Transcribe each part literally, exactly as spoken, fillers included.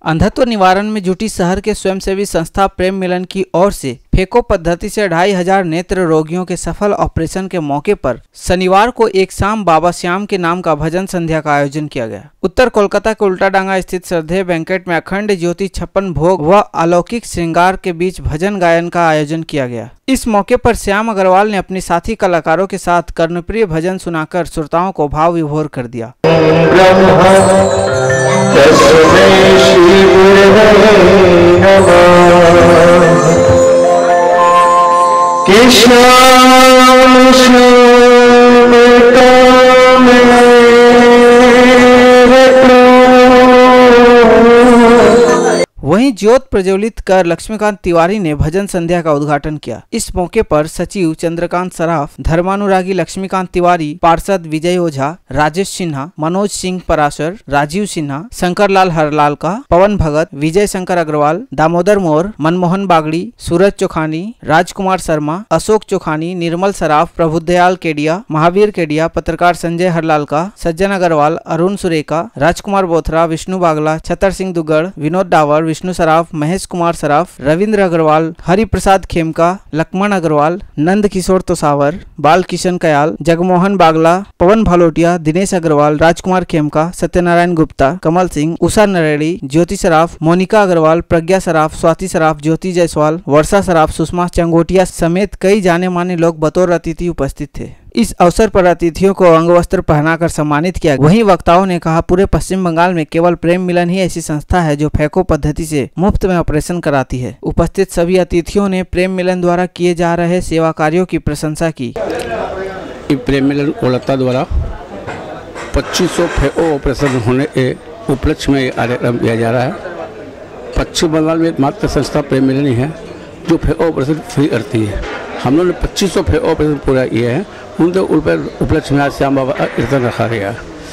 अंधत्व निवारण में जुटी शहर के स्वयंसेवी संस्था प्रेम मिलन की ओर से फेको पद्धति से ढाई हजार नेत्र रोगियों के सफल ऑपरेशन के मौके पर शनिवार को एक शाम बाबा श्याम के नाम का भजन संध्या का आयोजन किया गया। उत्तर कोलकाता के उल्टाडांगा स्थित श्रद्धेय बैंकेट में अखंड ज्योति छप्पन भोग व अलौकिक श्रृंगार के बीच भजन गायन का आयोजन किया गया। इस मौके पर श्याम अग्रवाल ने अपने साथी कलाकारों के साथ कर्णप्रिय भजन सुनाकर श्रोताओं को भाव विभोर कर दिया। वहीं ज्योत प्रज्वलित कर लक्ष्मीकांत तिवारी ने भजन संध्या का उद्घाटन किया। इस मौके पर सचिव चंद्रकांत सराफ, धर्मानुरागी लक्ष्मीकांत तिवारी, पार्षद विजय ओझा, राजेश सिन्हा, मनोज सिंह पराशर, राजीव सिन्हा, शंकरलाल हरलाल का, पवन भगत, विजय शंकर अग्रवाल, दामोदर मोर, मनमोहन बागड़ी, सूरज चौखानी, राजकुमार शर्मा, अशोक चौखानी, निर्मल सराफ, प्रभुदयाल केडिया, महावीर केडिया, पत्रकार संजय हरलाल का, सज्जन अग्रवाल, अरुण सुरेका, राजकुमार बोथरा, विष्णु बागला, छतर सिंह दुगड़, विनोद डावर, विष्णु सराफ, महेश कुमार सराफ, रविंद्र अग्रवाल, हरि प्रसाद खेमका, लक्ष्मण अग्रवाल, नंद किशोर तोसावर, बाल किशन कयाल, जगमोहन बागला, पवन भालोटिया, दिनेश अग्रवाल, राजकुमार खेमका, सत्यनारायण गुप्ता, कमल सिंह, उषा नरेड़ी, ज्योति सराफ, मोनिका अग्रवाल, प्रज्ञा सराफ, स्वाति सराफ, ज्योति जायसवाल, वर्षा सराफ, सुषमा चंगोटिया समेत कई जाने माने लोग बतौर अतिथि उपस्थित थे। इस अवसर पर अतिथियों को अंगवस्त्र पहनाकर सम्मानित किया। वहीं वक्ताओं ने कहा, पूरे पश्चिम बंगाल में केवल प्रेम मिलन ही ऐसी संस्था है जो फेको पद्धति से मुफ्त में ऑपरेशन कराती है। उपस्थित सभी अतिथियों ने प्रेम मिलन द्वारा किए जा रहे सेवा कार्यों की प्रशंसा की। प्रेम मिलन कोलकाता द्वारा पच्चीस सौ फेको ऑपरेशन होने के उपलक्ष्य में कार्यक्रम किया जा रहा है। पश्चिम बंगाल में एकमात्र संस्था प्रेम मिलन ही है जो फेको ऑपरेशन फ्री करती है। हम लोगों ने पच्चीस सौ फेको ऑपरेशन पूरा किए हैं। उनके उपलक्ष्य में आज श्याम बाबा का कीर्तन रखा गया।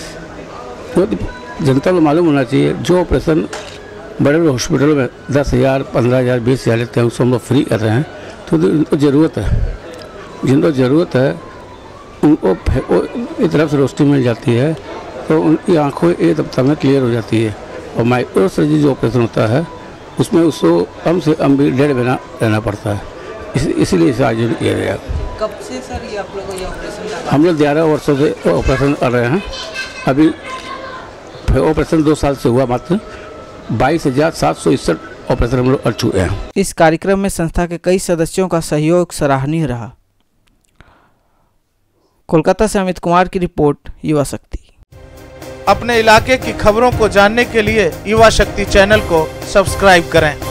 तो जनता को मालूम होना चाहिए जो ऑपरेशन बड़े बड़े हॉस्पिटलों में दस हज़ार पंद्रह हज़ार बीस हज़ार लेते हैं उसको हम लोग फ्री कर रहे हैं। तो उनको ज़रूरत है, जिनको ज़रूरत है उनको फेको की तरफ से रोशनी मिल जाती है तो उनकी आँखों एक हफ्ता में क्लियर हो जाती है। और माइक्रो सर्जरी जो ऑपरेशन होता है उसमें उसको कम से कम भी डेढ़ महीना रहना पड़ता है। इस, इसीलिए इसे आयोजन किया गया। कब से सर ये आप लोगों को ये ऑपरेशन? हम लोग ग्यारह वर्षों से ऑपरेशन कर रहे हैं। अभी ऑपरेशन दो साल से हुआ। मात्र बाईस हजार सात सौ इकसठ ऑपरेशन हम लोग कर चुके हैं। इस कार्यक्रम में संस्था के कई सदस्यों का सहयोग सराहनीय रहा। कोलकाता से अमित कुमार की रिपोर्ट, युवा शक्ति। अपने इलाके की खबरों को जानने के लिए युवा शक्ति चैनल को सब्सक्राइब करें।